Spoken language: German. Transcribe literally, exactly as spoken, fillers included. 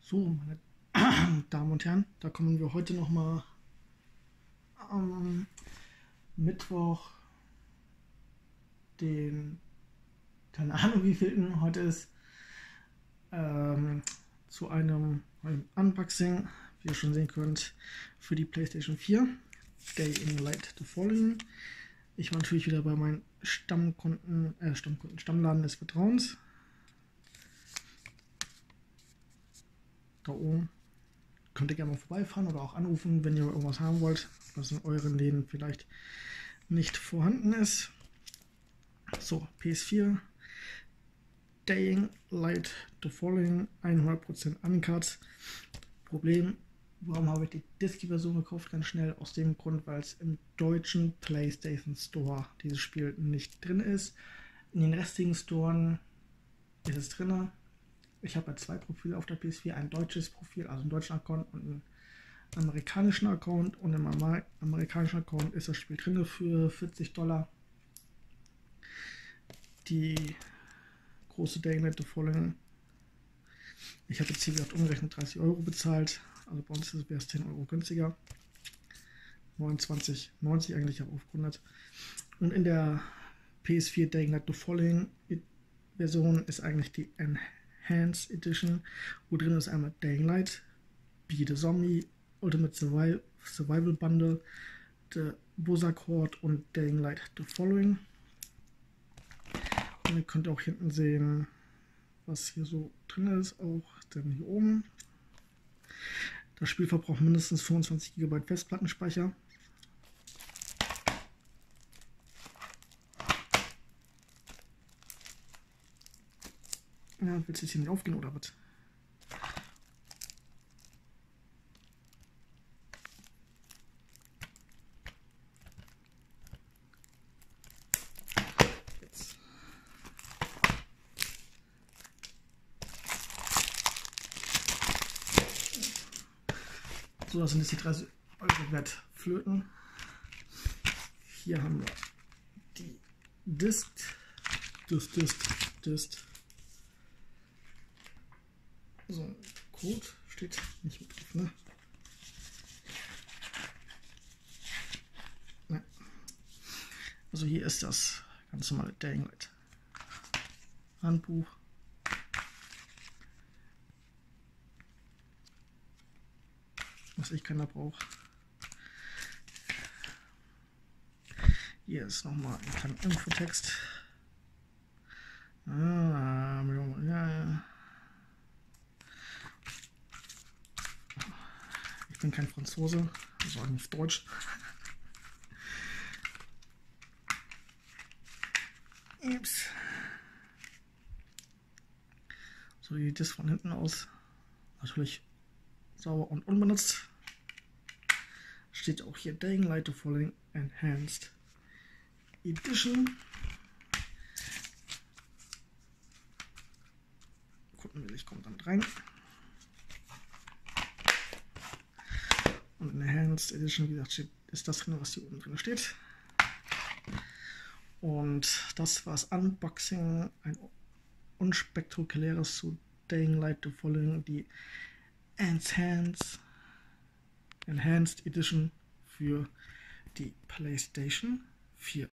So, meine Damen und Herren, da kommen wir heute nochmal am Mittwoch, den, keine Ahnung wie vielten heute ist, ähm, zu einem, einem Unboxing, wie ihr schon sehen könnt, für die PlayStation vier, Day in Light the Fallen. Ich war natürlich wieder bei meinen Stammkunden, äh, Stammkunden, Stammladen des Vertrauens. Da oben. Könnt ihr gerne mal vorbeifahren oder auch anrufen, wenn ihr irgendwas haben wollt, was in euren Läden vielleicht nicht vorhanden ist. So, P S vier, Dying Light the Fallen, hundert Prozent Uncut. Problem, warum habe ich die Disc-Version gekauft? Ganz schnell aus dem Grund, weil es im deutschen PlayStation Store dieses Spiel nicht drin ist. In den restlichen Storen ist es drin. Ich habe ja zwei Profile auf der P S vier, ein deutsches Profil, also einen deutschen Account und einen amerikanischen Account. Und im amerikanischen Account ist das Spiel drin für vierzig Dollar. Die große Dying Light the Fallen. Ich habe jetzt hier gesagt umgerechnet dreißig Euro bezahlt. Also bei uns wäre es zehn Euro günstiger. neunundzwanzig neunzig eigentlich, habe aufgerundet. Und in der P S vier Dying Light the Fallen Version ist eigentlich die Enhanced Edition, wo drin ist einmal Dying Light, Be the Zombie, Ultimate Survival, Survival Bundle, The Bozak Horde und Dying Light the Following. Und ihr könnt auch hinten sehen, was hier so drin ist, auch dann hier oben. Das Spiel verbraucht mindestens fünfundzwanzig Gigabyte Festplattenspeicher. Ja, willst du jetzt hier nicht aufgehen oder was? Jetzt. So, das sind jetzt die dreißig Euro wert Flöten. Hier haben wir die Disc, Disc, Disc, Disc. So ein Code steht nicht mit drauf, ne? Nein. Also hier ist das ganz normale Dying Light Handbuch. Was ich keiner braucht. Hier ist nochmal ein kleiner Infotext. Ah, ja, ja. Ich bin kein Franzose, also auf Deutsch. Ups. So sieht das von hinten aus. Natürlich sauber und unbenutzt. Steht auch hier Dying Light the Fallen Enhanced Edition. Kundenwillig kommt dann rein. Und in der Enhanced Edition, wie gesagt, steht, ist das drin, was hier oben drin steht. Und das war das Unboxing, ein unspektakuläres zu Dying Light the Fallen, die Enhanced, Enhanced Edition für die PlayStation vier.